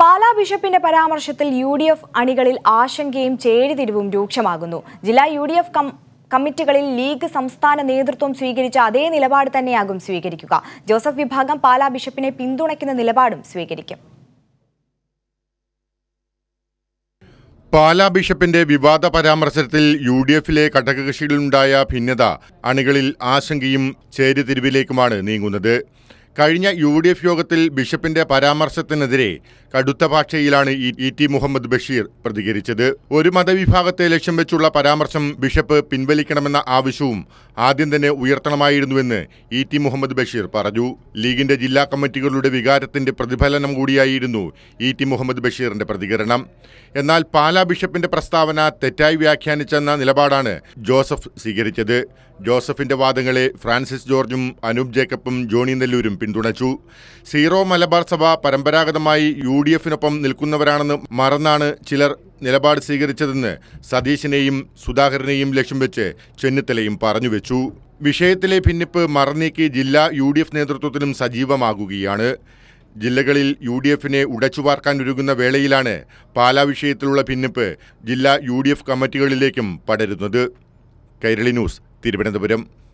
പാലാ ബിഷപ്പിന്റെ പരാമർശത്തിൽ യുഡിഎഫ് അണികളിൽ ആശങ്കയും ചേരിതിരിവും രൂക്ഷമാകുന്നു. ജില്ലാ യുഡിഎഫ് കമ്മിറ്റികളിൽ ലീഗ് സംസ്ഥാന നേതൃത്വം സ്വീകരിച്ച അതേ നിലപാട് തന്നെയാകും സ്വീകരിക്കുക. ജോസഫ് വിഭാഗം പാലാ ബിഷപ്പിനെ പിന്തുണയ്ക്കുന്ന നിലപാടും സ്വീകരിക്കും. പാലാ ബിഷപ്പിന്റെ വിവാദ പരാമർശത്തിൽ യുഡിഎഫിലെ ഘടകകക്ഷികളിലുണ്ടായ ഭിന്നത അണികളിൽ ആശങ്കയും ചേരിതിരിവിലേക്കുമാണ് നീങ്ങുന്നത്. കഴിഞ്ഞ യുഡിഎഫ് യോഗത്തിൽ ബിഷപ്പിന്റെ പരാമർശത്തിനെതിരെ കടുത്ത ഭാഷയിലാണ് ഇ.ടി. മുഹമ്മദ് ബഷീർ പ്രതികരിച്ചത്. ഒരു മതവിഭാഗത്തെ ലക്ഷ്യം വെച്ചുള്ള പരാമർശം ബിഷപ്പ് പിൻവലിക്കണമെന്ന ആവശ്യവും ആദ്യം തന്നെ ഉയർത്തണമായിരുന്നുവെന്ന് ഇ.ടി. മുഹമ്മദ് ബഷീർ പറഞ്ഞു. ലീഗിന്റെ ജില്ലാ കമ്മിറ്റികളുടെ വികാരത്തിന്റെ പ്രതിഫലനം കൂടിയായിരുന്നു ഇ.ടി. മുഹമ്മദ് ബഷീറിന്റെ പ്രതികരണം. എന്നാൽ പാലാ ബിഷപ്പിന്റെ പ്രസ്താവന തെറ്റായി വ്യാഖ്യാനിച്ചെന്ന നിലപാടാണ് ജോസഫ് സ്വീകരിച്ചത്. ജോസഫിന്റെ വാദങ്ങളെ ഫ്രാൻസിസ് ജോർജും അനൂപ് ജേക്കബും ജോണി നെല്ലൂരും പിന്തുണച്ചു. സീറോ മലബാർ സഭ പരമ്പരാഗതമായി യുഡിഎഫിനൊപ്പം നിൽക്കുന്നവരാണെന്ന് മറന്നാണ് ചിലർ നിലപാട് സ്വീകരിച്ചതെന്ന് സതീശനെയും സുധാകരനെയും ലക്ഷ്യം വെച്ച് ചെന്നിത്തലയും പറഞ്ഞുവെച്ചു. വിഷയത്തിലെ ഭിന്നിപ്പ് മറന്നീക്കി ജില്ലാ യുഡിഎഫ് നേതൃത്വത്തിനും സജീവമാകുകയാണ്. ജില്ലകളിൽ യുഡിഎഫിനെ ഉടച്ചുവാർക്കാൻ ഒരുങ്ങുന്ന വേളയിലാണ് പാലാ വിഷയത്തിലുള്ള ഭിന്നിപ്പ് ജില്ലാ യുഡിഎഫ് കമ്മിറ്റികളിലേക്കും പടരുന്നത്. കൈരളി ന്യൂസ്, തിരുവനന്തപുരം.